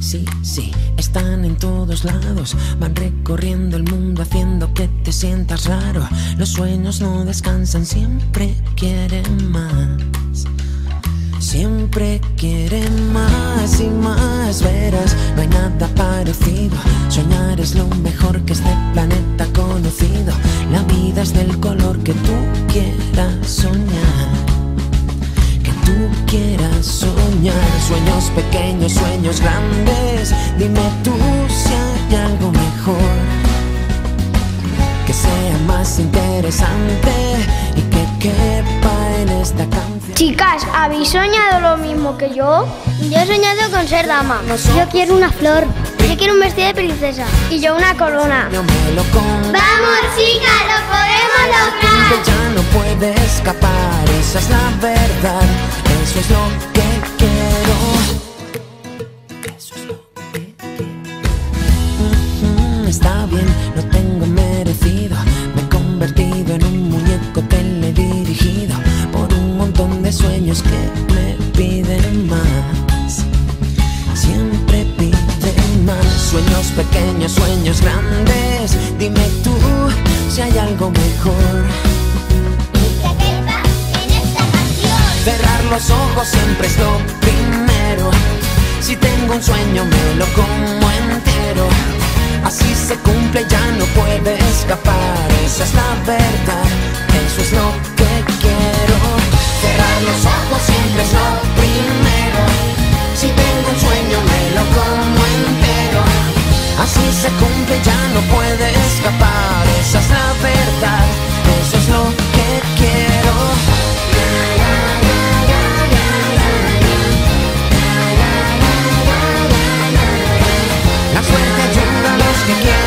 sí, sí, están en todos lados. Van recorriendo el mundo haciendo que te sientas raro. Los sueños no descansan, siempre quieren más. Siempre quieren más y más, verás, no hay nada parecido. Soñar es lo mejor que este planeta ha conocido. La vida es del color que tú quieras soñar. Que tú quieras soñar. Sueños pequeños, sueños grandes. Dime tú si hay algo mejor, que sea más interesante y que quepa en esta canción. Chicas, ¿habéis soñado lo mismo que yo? Yo he soñado con ser dama. Yo quiero una flor. Yo quiero un vestido de princesa. Y yo una corona. ¡Vamos, chicas! ¡Lo podemos lograr! Ya no puede escapar, esa es la verdad. Eso es lo que quiero. Eso es lo que quiero. Está bien, lo tengo merecido. Me he convertido en un muñeco teledirigido por un montón de sueños que me piden más. Siempre piden más. Sueños pequeños, sueños grandes. Dime tú si hay algo mejor. Cerrar los ojos siempre es lo primero. Si tengo un sueño me lo como entero. Así se cumple, ya no puede escapar. Esa es la verdad, eso es lo que quiero. Cerrar los ojos siempre es lo primero. Si tengo un sueño me lo como entero. Así se cumple, ya no puede escapar. Esa es la verdad, eso es lo que quiero. La suerte ayuda a los que quieren.